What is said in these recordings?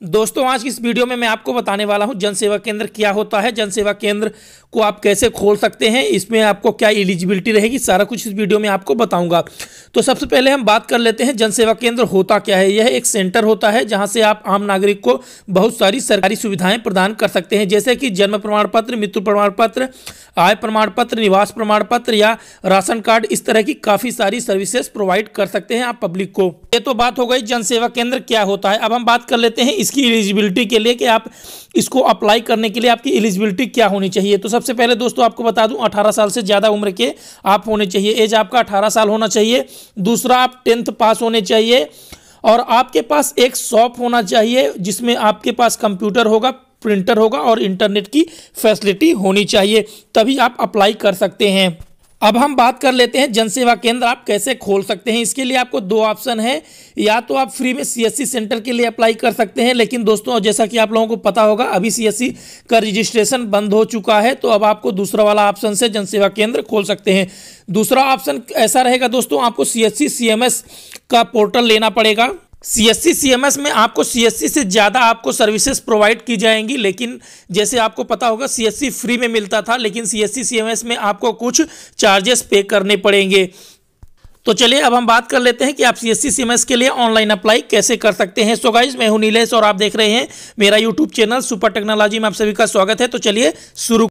दोस्तों आज की इस वीडियो में मैं आपको बताने वाला हूं जन सेवा केंद्र क्या होता है, जन सेवा केंद्र को आप कैसे खोल सकते हैं, इसमें आपको क्या एलिजिबिलिटी रहेगी, सारा कुछ इस वीडियो में आपको बताऊंगा। तो सबसे पहले हम बात कर लेते हैं जन सेवा केंद्र होता क्या है। यह एक सेंटर होता है जहां से आप आम नागरिक को बहुत सारी सरकारी सुविधाएं प्रदान कर सकते हैं, जैसे कि जन्म प्रमाण पत्र, मृत्यु प्रमाण पत्र, आय प्रमाण पत्र, निवास प्रमाण पत्र या राशन कार्ड। इस तरह की काफ़ी सारी सर्विसेज प्रोवाइड कर सकते हैं आप पब्लिक को। ये तो बात हो गई जन सेवा केंद्र क्या होता है। अब हम बात कर लेते हैं इसकी एलिजिबिलिटी के लिए कि आप इसको अप्लाई करने के लिए आपकी एलिजिबिलिटी क्या होनी चाहिए। तो सबसे पहले दोस्तों आपको बता दूं 18 साल से ज़्यादा उम्र के आप होने चाहिए। एज आपका 18 साल होना चाहिए। दूसरा, आप 10th पास होने चाहिए और आपके पास एक शॉप होना चाहिए जिसमें आपके पास कंप्यूटर होगा, प्रिंटर होगा और इंटरनेट की फैसिलिटी होनी चाहिए, तभी आप अप्लाई कर सकते हैं। अब हम बात कर लेते हैं जन सेवा केंद्र आप कैसे खोल सकते हैं। इसके लिए आपको दो ऑप्शन है, या तो आप फ्री में सीएससी सेंटर के लिए अप्लाई कर सकते हैं, लेकिन दोस्तों जैसा कि आप लोगों को पता होगा अभी सीएससी का रजिस्ट्रेशन बंद हो चुका है, तो अब आपको दूसरा वाला ऑप्शन से जन सेवा केंद्र खोल सकते हैं। दूसरा ऑप्शन ऐसा रहेगा दोस्तों, आपको सीएससी सीएमएस का पोर्टल लेना पड़ेगा। सीएससी सीएमएस में आपको सीएससी से ज़्यादा आपको सर्विसेज प्रोवाइड की जाएंगी, लेकिन जैसे आपको पता होगा सीएससी फ्री में मिलता था, लेकिन सीएससी सीएमएस में आपको कुछ चार्जेस पे करने पड़ेंगे। तो चलिए अब हम बात कर लेते हैं कि आप सीएससी सीएमएस के लिए ऑनलाइन अप्लाई कैसे कर सकते हैं। सो गाइस, मैं हूं नीलेश और आप देख रहे हैं मेरा यूट्यूब चैनल सुपर टेक्नोलॉजी में। आप सभी का स्वागत है। तो चलिए शुरू।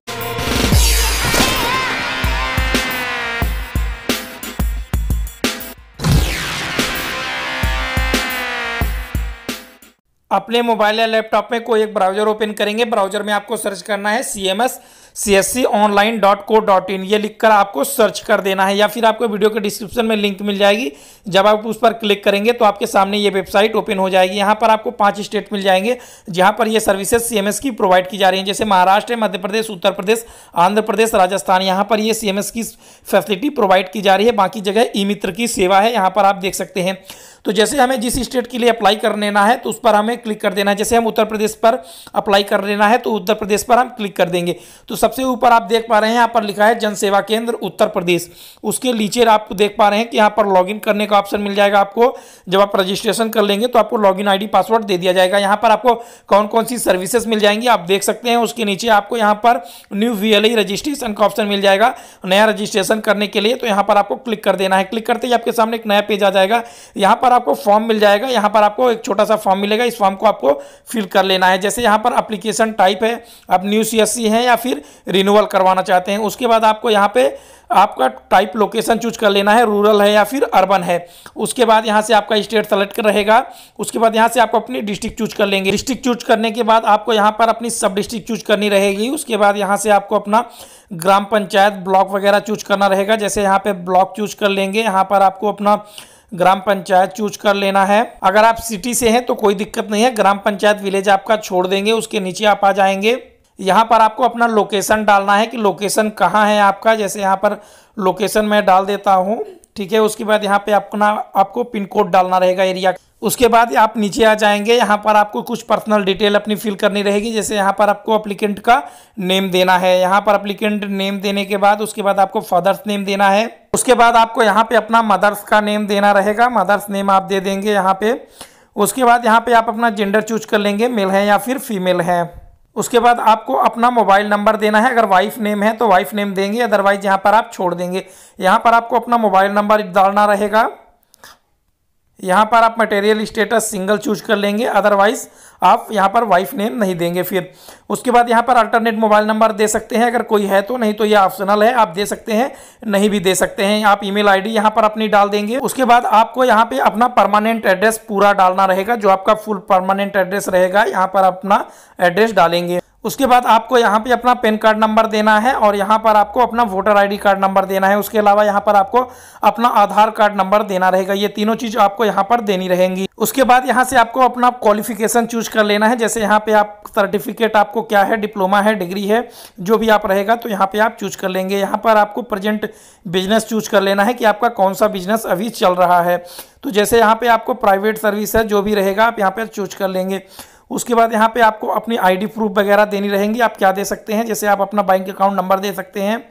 अपने मोबाइल या लैपटॉप में कोई एक ब्राउजर ओपन करेंगे। ब्राउजर में आपको सर्च करना है cmscsconline.co.in, ये लिखकर आपको सर्च कर देना है, या फिर आपको वीडियो के डिस्क्रिप्शन में लिंक मिल जाएगी। जब आप उस पर क्लिक करेंगे तो आपके सामने ये वेबसाइट ओपन हो जाएगी। यहाँ पर आपको 5 स्टेट मिल जाएंगे जहाँ पर ये सर्विसेज सीएमएस की प्रोवाइड की जा रही हैं, जैसे महाराष्ट्र, मध्य प्रदेश, उत्तर प्रदेश, आंध्र प्रदेश, राजस्थान। यहाँ पर ये सीएमएस की फैसिलिटी प्रोवाइड की जा रही है। बाकी जगह ई मित्र की सेवा है, यहाँ पर आप देख सकते हैं। तो जैसे हमें जिस स्टेट के लिए अप्लाई कर लेना है तो उस पर हमें क्लिक कर देना है। जैसे हम उत्तर प्रदेश पर अप्लाई कर लेना है तो उत्तर प्रदेश पर हम क्लिक कर देंगे। तो सबसे ऊपर आप देख पा रहे हैं यहाँ पर लिखा है जन सेवा केंद्र उत्तर प्रदेश। उसके नीचे आप देख पा रहे हैं कि यहाँ पर लॉगिन करने का ऑप्शन मिल जाएगा आपको। जब आप रजिस्ट्रेशन कर लेंगे तो आपको लॉगिन आईडी पासवर्ड दे दिया जाएगा। यहाँ पर आपको कौन कौन सी सर्विसेज मिल जाएंगी आप देख सकते हैं। उसके नीचे आपको यहाँ पर न्यू वीएलई रजिस्ट्रेशन का ऑप्शन मिल जाएगा नया रजिस्ट्रेशन करने के लिए। तो यहाँ पर आपको क्लिक कर देना है। क्लिक करते ही आपके सामने एक नया पेज आ जाएगा। यहाँ पर आपको फॉर्म मिल जाएगा। यहाँ पर आपको एक छोटा सा फॉर्म मिलेगा, इस फॉर्म को आपको फिल कर लेना है। जैसे यहाँ पर एप्लीकेशन टाइप है, आप न्यू सीएससी हैं या फिर रिन्यूअल करवाना चाहते हैं। उसके बाद आपको यहाँ पे आपका टाइप लोकेशन चूज कर लेना है, रूरल है या फिर अर्बन है। उसके बाद यहाँ से आपका स्टेट सेलेक्ट कर रहेगा। उसके बाद यहाँ से आपको अपनी डिस्ट्रिक्ट चूज कर लेंगे। डिस्ट्रिक्ट चूज करने के बाद आपको यहाँ पर अपनी सब डिस्ट्रिक्ट चूज करनी रहेगी। उसके बाद यहाँ से आपको अपना ग्राम पंचायत, ब्लॉक वगैरह चूज करना रहेगा। जैसे यहाँ पे ब्लॉक चूज कर लेंगे, यहाँ पर आपको अपना ग्राम पंचायत चूज कर लेना है। अगर आप सिटी से हैं तो कोई दिक्कत नहीं है, ग्राम पंचायत विलेज आपका छोड़ देंगे। उसके नीचे आप आ जाएंगे। यहाँ पर आपको अपना लोकेशन डालना है कि लोकेशन कहाँ है आपका। जैसे यहाँ पर लोकेशन मैं डाल देता हूँ, ठीक है। उसके बाद यहाँ पे आपको पिन कोड डालना रहेगा एरिया। उसके बाद आप नीचे आ जाएंगे। यहाँ पर आपको कुछ पर्सनल डिटेल अपनी फिल करनी रहेगी। जैसे यहाँ पर आपको एप्लीकेंट का नेम देना है। यहाँ पर एप्लीकेंट नेम देने के बाद उसके बाद आपको फादर्स नेम देना है। उसके बाद आपको यहाँ पे अपना मदर्स का नेम देना रहेगा, मदर्स नेम आप दे देंगे यहाँ पे। उसके बाद यहाँ पे आप अपना जेंडर चूज कर लेंगे, मेल है या फिर फीमेल है। उसके बाद आपको अपना मोबाइल नंबर देना है। अगर वाइफ नेम है तो वाइफ नेम देंगे, अदरवाइज यहाँ पर आप छोड़ देंगे। यहाँ पर आपको अपना मोबाइल नंबर डालना रहेगा। यहाँ पर आप मटेरियल स्टेटस सिंगल चूज कर लेंगे, अदरवाइज आप यहाँ पर वाइफ नेम नहीं देंगे। फिर उसके बाद यहाँ पर अल्टरनेट मोबाइल नंबर दे सकते हैं अगर कोई है तो, नहीं तो ये ऑप्शनल है, आप दे सकते हैं नहीं भी दे सकते हैं। आप ईमेल आईडी यहाँ पर अपनी डाल देंगे। उसके बाद आपको यहाँ पे अपना परमानेंट एड्रेस पूरा डालना रहेगा, जो आपका फुल परमानेंट एड्रेस रहेगा यहाँ पर अपना एड्रेस डालेंगे। उसके बाद आपको यहाँ पे अपना पैन कार्ड नंबर देना है और यहाँ पर आपको अपना वोटर आईडी कार्ड नंबर देना है। उसके अलावा यहाँ पर आपको अपना आधार कार्ड नंबर देना रहेगा। ये तीनों चीज़ आपको यहाँ पर देनी रहेंगी। उसके बाद यहाँ से आपको अपना क्वालिफिकेशन चूज कर लेना है। जैसे यहाँ पे आप सर्टिफिकेट आपको क्या है, डिप्लोमा है, डिग्री है, जो भी आप रहेगा तो यहाँ पे आप चूज कर लेंगे। यहाँ पर आपको प्रेजेंट बिजनेस चूज कर लेना है कि आपका कौन सा बिजनेस अभी चल रहा है। तो जैसे यहाँ पे आपको प्राइवेट सर्विस है, जो भी रहेगा आप यहाँ पे चूज कर लेंगे। उसके बाद यहाँ पे आपको अपनी आईडी प्रूफ वगैरह देनी रहेंगी। आप क्या दे सकते हैं, जैसे आप अपना बैंक अकाउंट नंबर दे सकते हैं,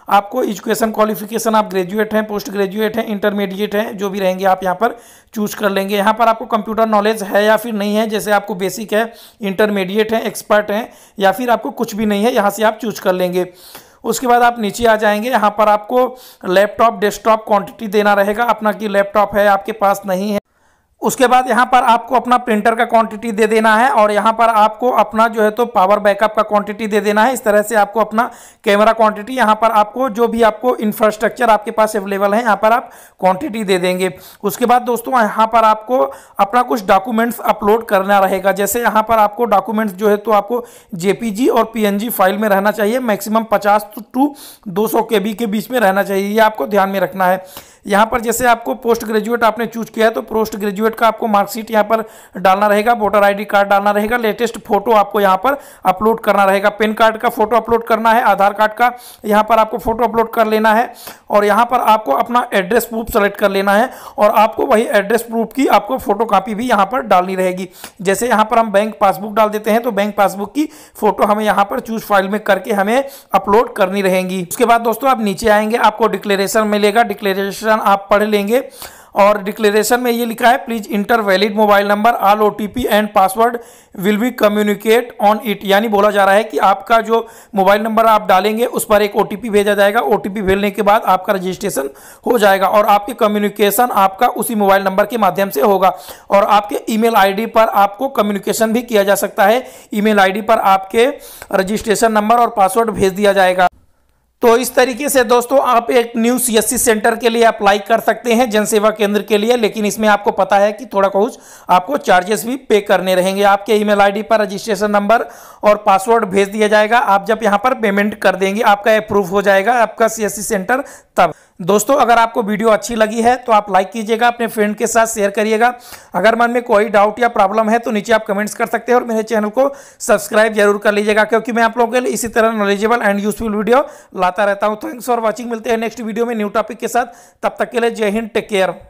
आपको एजुकेशन क्वालिफिकेशन, आप ग्रेजुएट हैं, पोस्ट ग्रेजुएट हैं, इंटरमीडिएट हैं, जो भी रहेंगे आप यहाँ पर चूज कर लेंगे। यहाँ पर आपको कंप्यूटर नॉलेज है या फिर नहीं है, जैसे आपको बेसिक है, इंटरमीडिएट है, एक्सपर्ट हैं, या फिर आपको कुछ भी नहीं है, यहाँ से आप चूज कर लेंगे। उसके बाद आप नीचे आ जाएंगे। यहाँ पर आपको लैपटॉप डेस्कटॉप क्वांटिटी देना रहेगा अपना, कि लैपटॉप है आपके पास नहीं है। उसके बाद यहाँ पर आपको अपना प्रिंटर का क्वांटिटी दे देना है, और यहाँ पर आपको अपना जो है तो पावर बैकअप का क्वांटिटी दे देना है। इस तरह से आपको अपना कैमरा क्वांटिटी, यहाँ पर आपको जो भी आपको इंफ्रास्ट्रक्चर आपके पास अवेलेबल है यहाँ पर आप क्वांटिटी दे देंगे। उसके बाद दोस्तों यहाँ पर आपको अपना कुछ डॉक्यूमेंट्स अपलोड करना रहेगा। जैसे यहाँ पर आपको डॉक्यूमेंट्स जो है तो आपको जेपीजी और पीएनजी फाइल में रहना चाहिए, मैक्सिमम 50 टू 200 KB के बीच में रहना चाहिए, ये आपको ध्यान में रखना है। यहाँ पर जैसे आपको पोस्ट ग्रेजुएट आपने चूज किया है तो पोस्ट ग्रेजुएट का आपको मार्कशीट यहाँ पर डालना रहेगा, वोटर आईडी कार्ड डालना रहेगा, लेटेस्ट फोटो आपको यहाँ पर अपलोड करना रहेगा, पैन कार्ड का फोटो अपलोड करना है, आधार कार्ड का यहाँ पर आपको फोटो अपलोड कर लेना है, और यहाँ पर आपको अपना एड्रेस प्रूफ सेलेक्ट कर लेना है, और आपको वही एड्रेस प्रूफ की आपको फोटो कॉपी भी यहाँ पर डालनी रहेगी। जैसे यहाँ पर हम बैंक पासबुक डाल देते हैं तो बैंक पासबुक की फोटो हमें यहाँ पर चूज फाइल में करके हमें अपलोड करनी रहेगी। उसके बाद दोस्तों आप नीचे आएंगे, आपको डिक्लेरेशन मिलेगा, डिक्लेरेशन आप पढ़ लेंगे, और डिक्लेरेशन में ये लिखा है please enter valid mobile number, all OTP and password will be communicate on it. यानी बोला जा रहा है कि आपका जो मोबाइल नंबर आप डालेंगे उस पर एक ओटीपी भेजा जाएगा, ओटीपी भेजने के बाद आपका रजिस्ट्रेशन हो जाएगा, और आपकी कम्युनिकेशन आपका उसी मोबाइल नंबर के माध्यम से होगा, और आपके ईमेल आईडी पर आपको कम्युनिकेशन भी किया जा सकता है। ईमेल आईडी पर आपके रजिस्ट्रेशन नंबर और पासवर्ड भेज दिया जाएगा। तो इस तरीके से दोस्तों आप एक न्यू सीएससी सेंटर के लिए अप्लाई कर सकते हैं, जन सेवा केंद्र के लिए, लेकिन इसमें आपको पता है कि थोड़ा कुछ आपको चार्जेस भी पे करने रहेंगे। आपके ईमेल आईडी पर रजिस्ट्रेशन नंबर और पासवर्ड भेज दिया जाएगा। आप जब यहां पर पेमेंट कर देंगे आपका अप्रूव हो जाएगा आपका सीएससी सेंटर। तब दोस्तों अगर आपको वीडियो अच्छी लगी है तो आप लाइक कीजिएगा, अपने फ्रेंड के साथ शेयर करिएगा। अगर मन में कोई डाउट या प्रॉब्लम है तो नीचे आप कमेंट्स कर सकते हैं, और मेरे चैनल को सब्सक्राइब जरूर कर लीजिएगा, क्योंकि मैं आप लोगों के लिए इसी तरह नॉलेजेबल एंड यूजफुल वीडियो लाता रहता हूं। Thanks for watching. मिलते हैं नेक्स्ट वीडियो में न्यू टॉपिक के साथ। तब तक के लिए जय हिंद, टेक केयर।